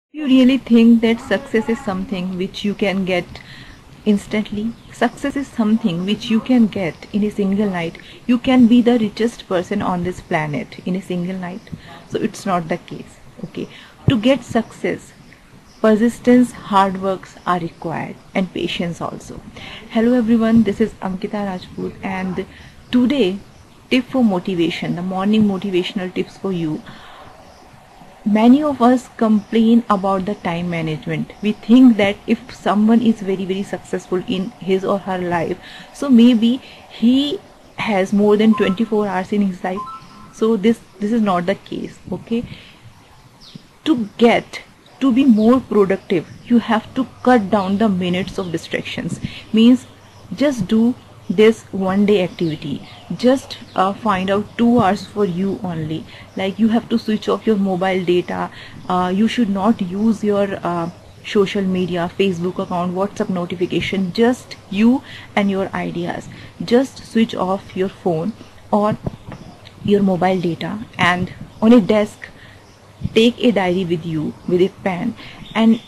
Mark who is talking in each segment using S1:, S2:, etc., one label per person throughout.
S1: You really think that success is something which you can get instantly? Success is something which you can get in a single night. You can be the richest person on this planet in a single night. So it's not the case. Okay. To get success, persistence, hard works are required and patience also. Hello everyone, this is Ankita Rajput and today tip for motivation, the morning motivational tips for you. Many of us complain about the time management. We think that if someone is very successful in his or her life, so maybe he has more than 24 hours in his life. So this is not the case. Okay, to be more productive, you have to cut down the minutes of distractions. Means just do this one day activity. Just find out 2 hours for you only. Like, you have to switch off your mobile data. You should not use your social media, Facebook account, WhatsApp notification. Just you and your ideas. Just switch off your phone or your mobile data, and on a desk take a diary with you with a pen, and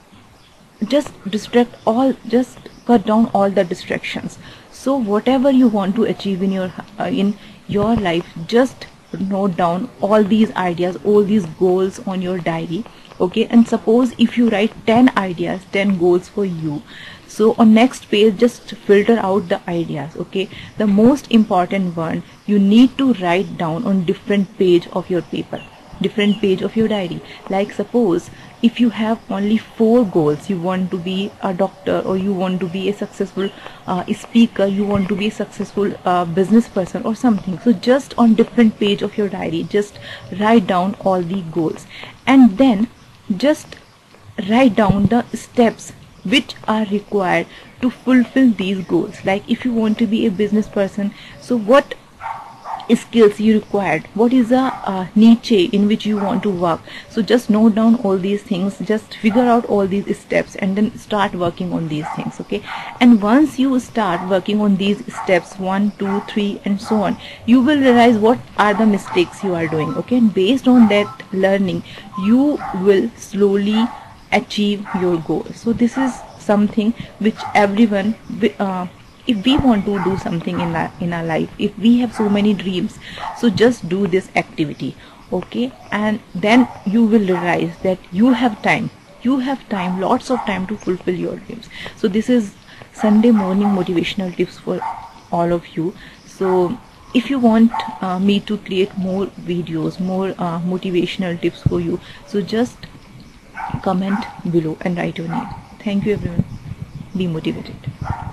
S1: just cut down all the distractions. So whatever you want to achieve in your life, just note down all these ideas, all these goals on your diary. Okay, and suppose if you write 10 ideas, 10 goals for you, so on next page just filter out the ideas. Okay, the most important one you need to write down on different page of your paper, different page of your diary. Like, suppose if you have only 4 goals, you want to be a doctor, or you want to be a successful speaker, you want to be a successful business person or something, so just on different page of your diary just write down all the goals, and then just write down the steps which are required to fulfill these goals. Like, if you want to be a business person, so what skills you required, what is the niche in which you want to work. So just note down all these things, just figure out all these steps, and then start working on these things. Okay, and once you start working on these steps 1 2 3 and so on, you will realize what are the mistakes you are doing. Okay, and based on that learning, you will slowly achieve your goal. So this is something which everyone if we want to do something in our life, if we have so many dreams, so just do this activity. Okay, and then you will realize that you have time, lots of time to fulfill your dreams. So this is Sunday morning motivational tips for all of you. So if you want me to create more videos, more motivational tips for you, so just comment below and write your name. Thank you everyone. Be motivated.